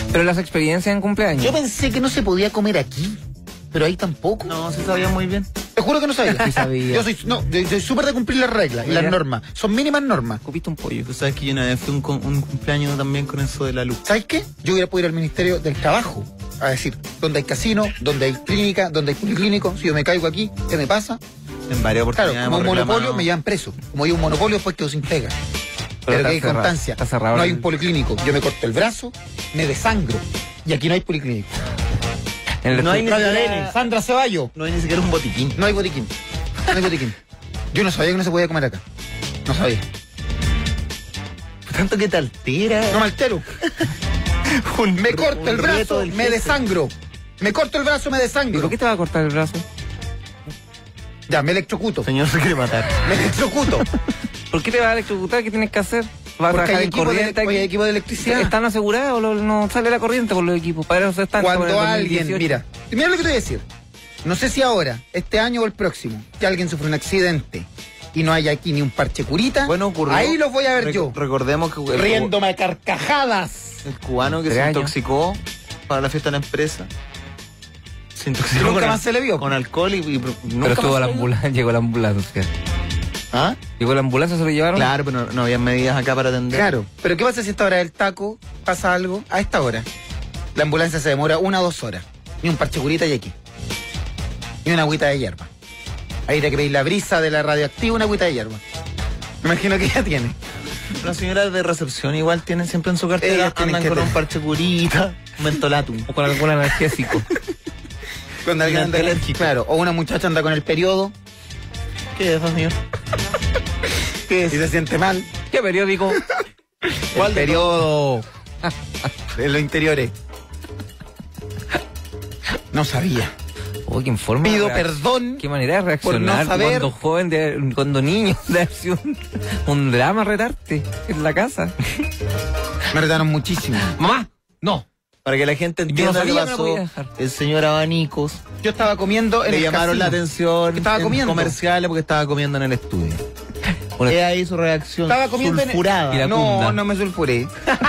Pero las experiencias en cumpleaños. Yo pensé que no se podía comer aquí, pero ahí tampoco. No, se sabía muy bien. Te juro que no sabía. Sí sabía. Yo soy súper de cumplir las reglas y las Mira. normas. Son mínimas normas. Cupiste un pollo. Tú sabes que yo una vez fui un cumpleaños también con eso de la luz. ¿Sabes qué? Yo hubiera podido ir al Ministerio del Trabajo a decir dónde hay casino, dónde hay clínica, dónde hay policlínico. Si yo me caigo aquí, ¿qué me pasa? En varias Claro, oportunidades como un hemos monopolio reclamado. me llevan preso. Como hay un monopolio, después quedo sin pega. Pero está que hay cerrado, constancia. está cerrado No hay el- un policlínico. Yo me corto el brazo, me desangro. Y aquí no hay policlínico. En el No hay estudio- ni Radio siquiera- ADN, Sandra Ceballos. No hay ni siquiera un botiquín. No hay botiquín. No hay botiquín. Yo no sabía que no se podía comer acá. No sabía. Tanto que te altera. No me altero. Me corto el un reto brazo, del me jefe. desangro. Me corto el brazo, me ¿Y desangro. por qué te va a cortar el brazo? Ya, me electrocuto. Señor se quiere matar. Me electrocuto. ¿Por qué te vas a electrocutar? ¿Qué tienes que hacer? ¿Vas a Porque trabajar hay en equipo, corriente aquí? hay equipo de electricidad. ¿Están asegurados? No sale la corriente por los equipos. Para eso están. Cuando para el alguien, 2018. mira lo que te voy a decir. No sé si ahora, este año o el próximo, que alguien sufre un accidente y no haya aquí ni un parche curita, Bueno, ocurrió. ahí los voy a ver yo. Recordemos que Riéndome a carcajadas. el cubano que 3 se años. intoxicó para la fiesta de la empresa. Se intoxicó Nunca con más se le vio. Con alcohol y Pero nunca estuvo más la se le vio. ambulancia, llegó la ambulancia. ¿Ah? Llegó la ambulancia, se lo llevaron. Claro, pero no había medidas acá para atender. Claro, pero ¿qué pasa si a esta hora del taco pasa algo? A esta hora. La ambulancia se demora 1 o 2 horas. Ni un parche curita hay aquí. Ni una agüita de hierba. Ahí te que pedir la brisa de la radioactiva, una agüita de hierba. Me imagino que ella tiene. Las señoras de recepción igual tienen siempre en su cartera, Ellas tienen andan que con un tener. parche curita, un mentolatum. O con algún analgésico. Cuando alguien Una anda alérgica. claro, o una muchacha anda con el periodo ¿Qué es eso, señor? ¿Qué y se siente mal. ¿Qué periódico? El periodo en los interiores. No sabía. Oh, qué forma. Pido de perdón. Qué manera de reaccionar por no saber. cuando joven, cuando niño, de hacer un drama retarte en la casa. Me retaron muchísimo. Mamá, no. Para que la gente Yo no entienda sabía qué que no pasó, podía dejar. el señor Abanicos Yo estaba comiendo en le el llamaron casino. la atención ¿Qué estaba en comiendo? comerciales porque estaba comiendo en el estudio. Una- Es ahí su reacción Estaba comiendo sulfurada. Y la No, cunda. no me sulfuré.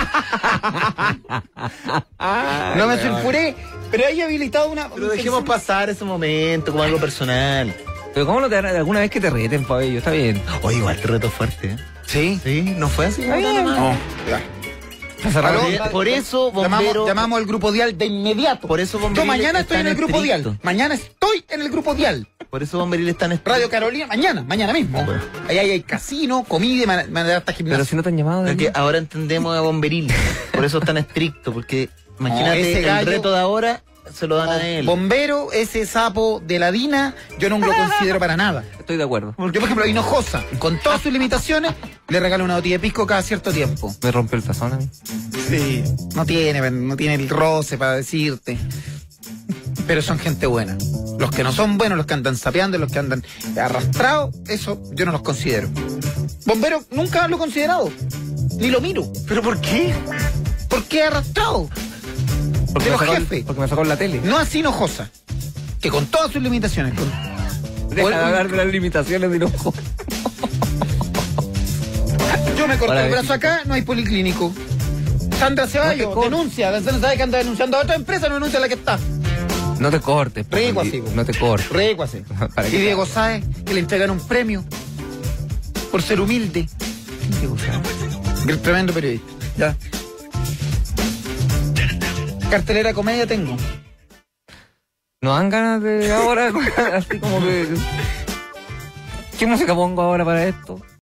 No me sulfuré, pero ahí he habilitado una. Pero dejemos pasar ese momento como algo personal. Pero ¿cómo no te alguna vez que te reten, Pabello? Está bien. Oye, igual te reto fuerte, ¿eh? Sí. Sí, no fue así. Está bien. No, ya. Está cerrado. Aló, Por eso, bombero. Llamamos al grupo Dial de inmediato. Por eso, Yo Bomberil mañana está estoy en el grupo estricto. Dial. Mañana estoy en el grupo Dial. Por eso Bomberil está en Radio Carolina, mañana mismo. Bueno. Allá hay casino, comida y manera hasta Pero gimnasio. si no te han llamado de Es que mí. ahora entendemos a Bomberil. Por eso es tan estricto, porque imagínate ese el gallo- reto de ahora se lo dan a él. Bombero, ese sapo de la Dina, yo no lo considero para nada. Estoy de acuerdo. Yo, por ejemplo, a Hinojosa, con todas sus limitaciones, le regalo una botella de pisco cada cierto tiempo. Me rompe el tazón a mí. Sí. No tiene el roce para decirte. Pero son gente buena. Los que no son buenos, los que andan sapeando, los que andan arrastrados, eso yo no los considero. Bombero nunca lo he considerado. Ni lo miro. ¿Pero por qué? ¿Por qué arrastrado? Porque De me los sacó jefes. porque me sacó en la tele. No así Hinojosa. Que con todas sus limitaciones. Deja de hablar de las limitaciones de enojo. Yo me corto Hola, el brazo besito. acá, no hay policlínico. Sandra Ceballos No te cortes. denuncia. Sandra sabe que anda denunciando a otra empresa, no denuncia a la que está. No te cortes. po, Rico Andy. así, po. No te cortes. Récuase. ¿Para Y qué? Diego Sáez, que le entregaron un premio por ser humilde. Diego Sáez. El tremendo periodista. Ya. Cartelera comedia tengo. No dan ganas de ahora, así como que... ¿Qué música pongo ahora para esto?